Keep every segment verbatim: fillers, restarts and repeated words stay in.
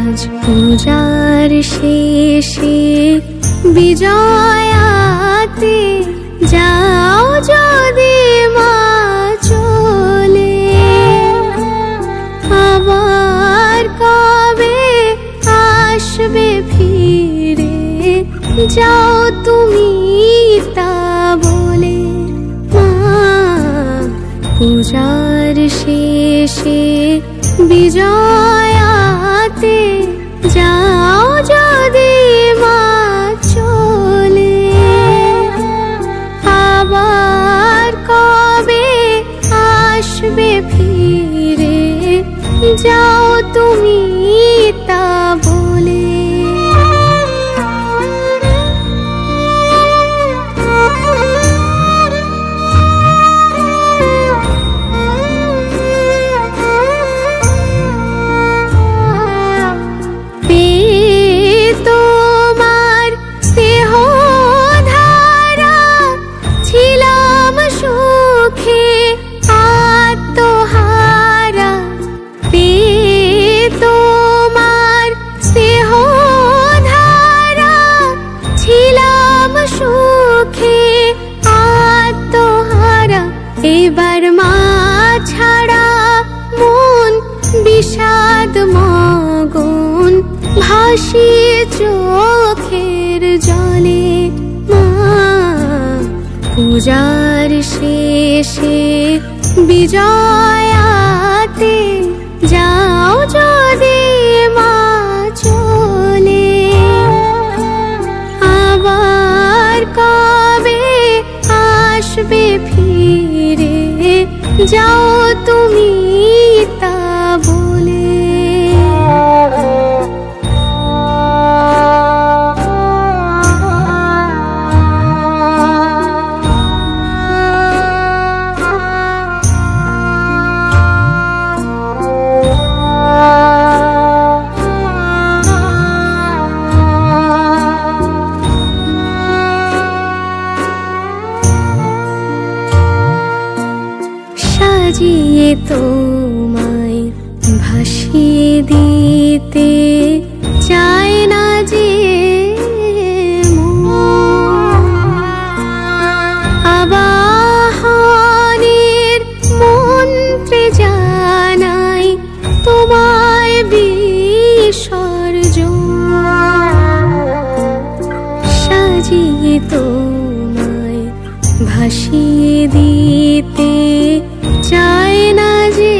পূজার শেষে বিজয়াতে যাও যদি মা চলে, আবার কবে আসবে ফিরে যাও তুমি তা বলে। মা পূজার শেষে বিজয়াতে যাও যদি মা চলে, আবার কবে আসবে ফিরে যাও তুমি তা বলে। এবার মা ছাড়া মন বিষাদ মগন ভাসিয়ে চোখের জলে। মা পূজার শেষে বিজয়াতে যাও যদি মা চলে, আবার কবে আসবে ফিরে যাও তুমি তা বলে। সাজিয়ে তোমায় ভাসিয়ে দিতে চায় না যে আবাহনের মন্ত্রে জানাই তোমায় বিসর্জন। সাজিয়ে তোমায় ভাসিয়ে দিতে চায় না যে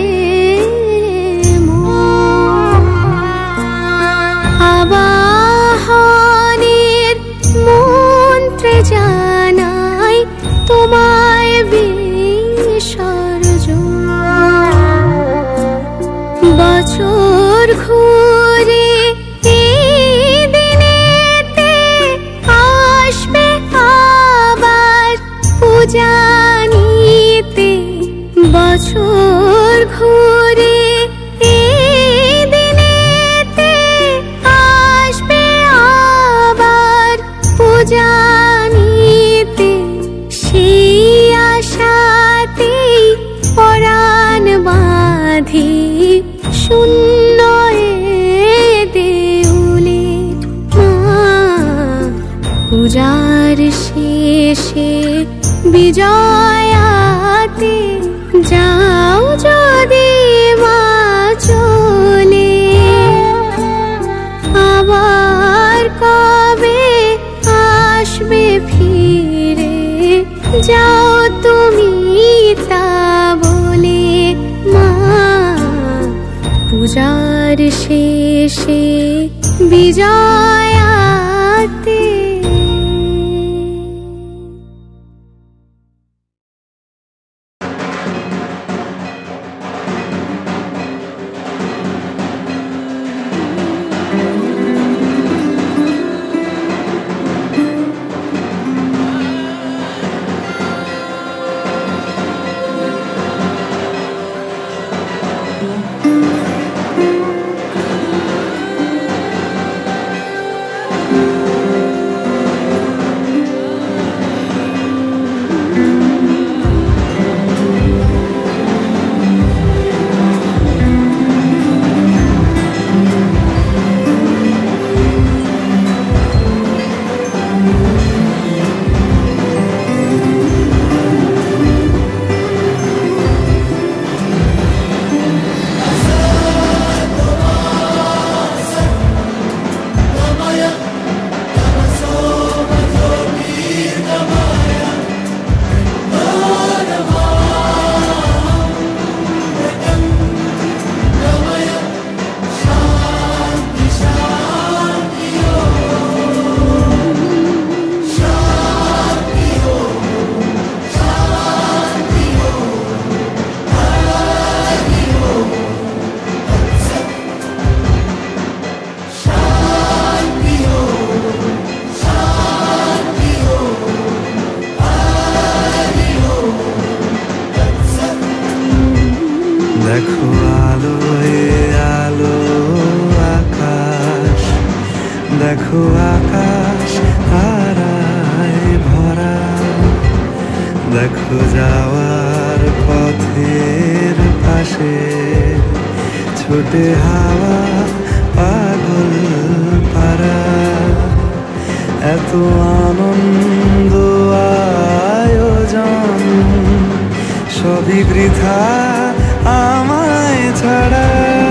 আবাহনের মন্ত্রে জানাই তোমায় বিসর্জন। বছর ঘুরে এই দিনেতে আসবে আবার পূজা নিতে। বছর ঘুরে এই দিনেতে আসবে আবার পূজা নিতে। সেই আশাতেই পরাণ বাঁধি শূন্য দেউলে। মা পূজার শেষে বিজয়াতে যাও যদি মা চলে, আবার কবে আসবে ফিরে যাও তুমি তা বলে। মা পূজার শেষে বিজয়াতে। দেখো আকাশ তারায় ভরা, দেখো যাওয়ার পথের পাশে ছোটে হাওয়া পাগল পারা। এত আনন্দ আয়োজন সবই বৃথা আমায় ছাড়া।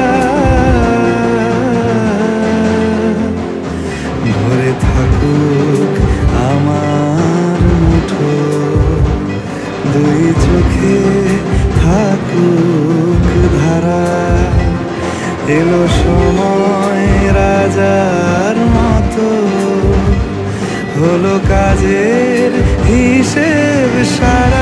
ভরে থাকুক আমার মুঠো, দুই চোখে থাকুক ধারা। এলো সময় রাজার মতো, হলো কাজের হিসেব সারা।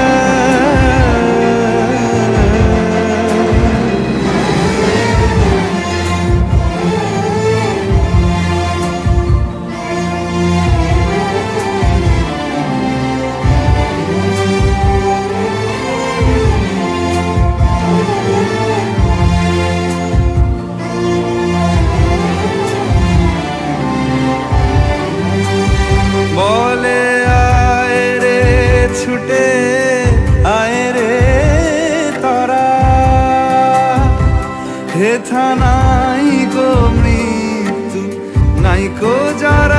বলে আয় রে ছুটে আয় রে তারা, হেথা নাই গো মৃত্যু নাই কো যারা।